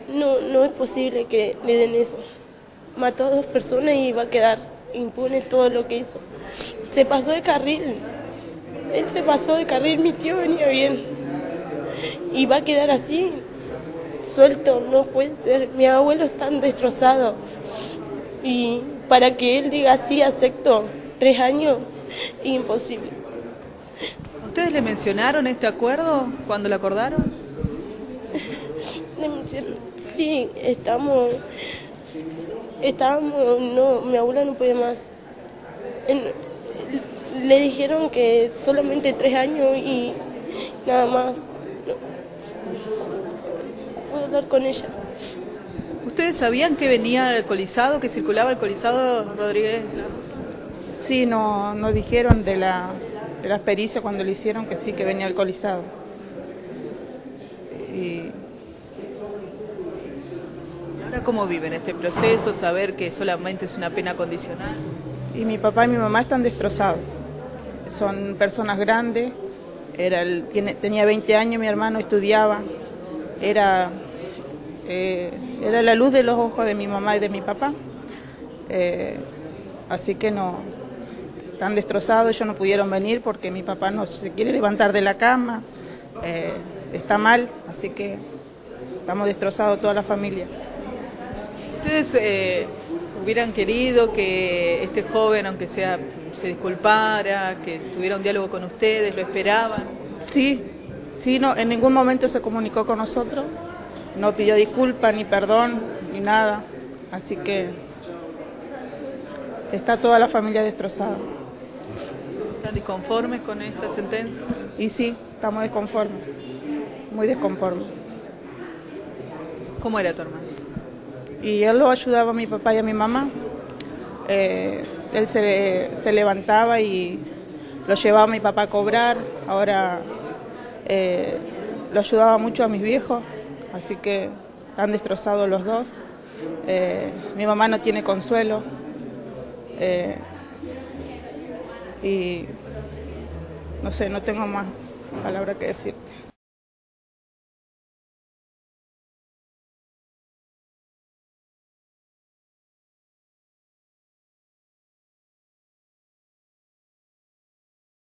No es posible que le den eso. Mató a 2 personas y va a quedar impune todo lo que hizo. Se pasó de carril. Él se pasó de carril, mi tío venía bien. Y va a quedar así, suelto, no puede ser. Mis abuelos están destrozados. Y para que él diga sí, acepto 3 años, imposible. ¿Ustedes le mencionaron este acuerdo cuando lo acordaron? Sí, no, mi abuela no puede más. Le dijeron que solamente 3 años y nada más. No puedo hablar con ella. ¿Ustedes sabían que venía alcoholizado, que circulaba alcoholizado Rodríguez? Sí, nos dijeron de la pericia cuando le hicieron que sí, que venía alcoholizado. Y ¿Ahora cómo viven este proceso? Saber que solamente es una pena condicional. mi papá y mi mamá están destrozados. Son personas grandes. Tenía 20 años, mi hermano estudiaba. Era la luz de los ojos de mi mamá y de mi papá. Así que no, están destrozados. Ellos no pudieron venir porque mi papá no se quiere levantar de la cama. Está mal, así que estamos destrozados toda la familia. ¿Ustedes hubieran querido que este joven, aunque sea, se disculpara, que tuviera un diálogo con ustedes, lo esperaban? Sí, no, en ningún momento se comunicó con nosotros, no pidió disculpas, ni perdón, ni nada, así que está toda la familia destrozada. ¿Están disconformes con esta sentencia? Y sí, estamos desconformes, muy desconformes. ¿Cómo era tu hermano? Y él lo ayudaba a mi papá y a mi mamá. Él se levantaba y lo llevaba a mi papá a cobrar. Ahora lo ayudaba mucho a mis viejos, así que están destrozados los dos. Mi mamá no tiene consuelo. Y no sé, no tengo más palabras que decirte.